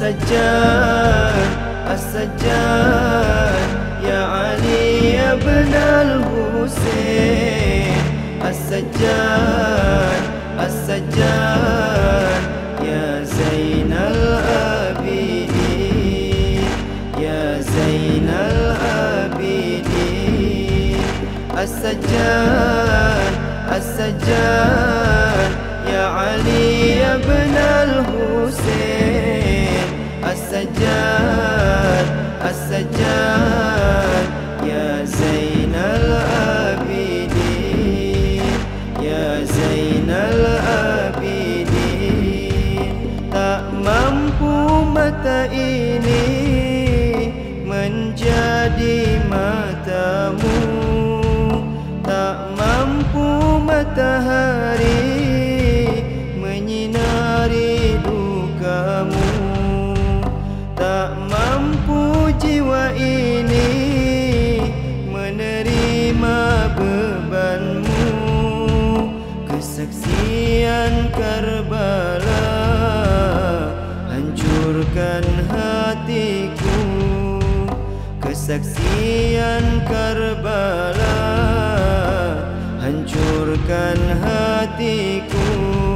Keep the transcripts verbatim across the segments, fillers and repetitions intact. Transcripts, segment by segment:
As-Sajjad, As-Sajjad, Ya Ali ibn al-Husain. As-Sajjad, As-Sajjad, Ya Zainal Abidin, Ya Zainal Abidin. As-Sajjad, As-Sajjad, Ya Ali ibn al-Husain. As-Sajjad, As-Sajjad, Ya Zainal Abidin, Ya Zainal Abidin. Tak mampu mata ini menjadi matamu, tak mampu matahari menyinari lukamu, tak mampu jiwa ini menerima bebanmu. Kesaksian Karbala hancurkan hatiku, kesaksian Karbala hancurkan hatiku.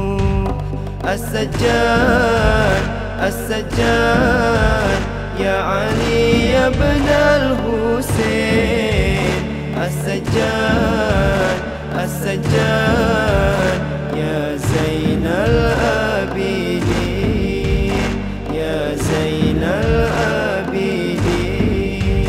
As-Sajjad, As-Sajjad, Ya Ali ibn al-Husain. As-Sajjad, As-Sajjad, Ya Zainal Abidin, Ya Zainal Abidin.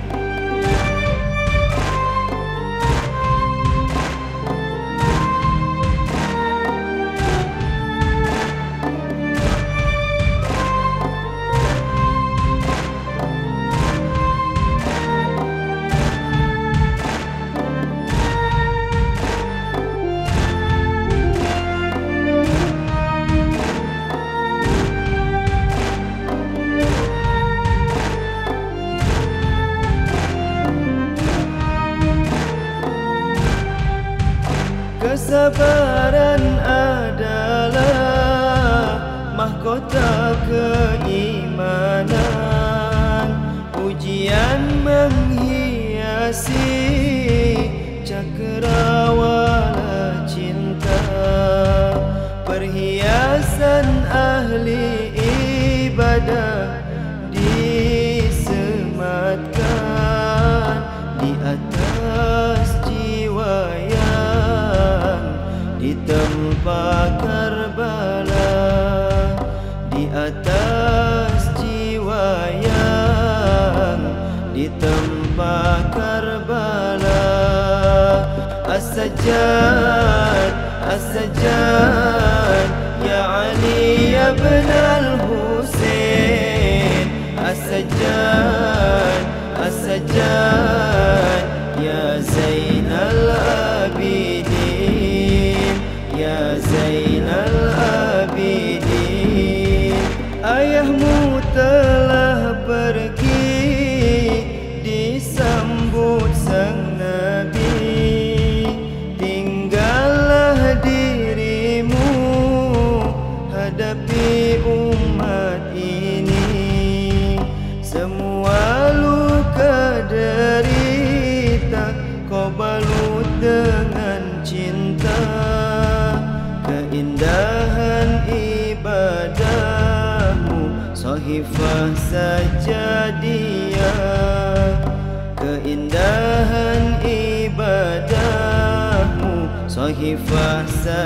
Kesabaran adalah mahkota keimanan, ujian menghiasi cakrawala cinta, perhiasan ahli ibadah disematkan di atas jiwa di tempat Karbala, di atas jiwa yang di tempat Karbala. As-Sajjad, As-Sajjad, Ya Ali ibn al-Husain. As-Sajjad, As-Sajjad, Ya Zainal Abidin, Ya Zainal Abidin. Ayahmu telah pergi disambut sang Nabi, tinggallah dirimu hadapi umat ini. Semua luka derita kau balut dengan cinta, keindahan ibadahmu Sahifah Sajadiyah, keindahan ibadahmu Sahifah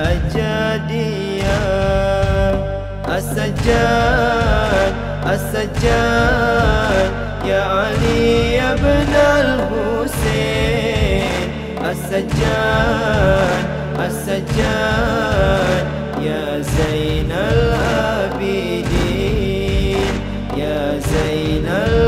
Sajadiyah. As-Sajjad, As-Sajjad, Ya Ali ibn al-Husain. As-Sajjad, As-Sajjad, Ya Zainal Abidin, Ya Zainal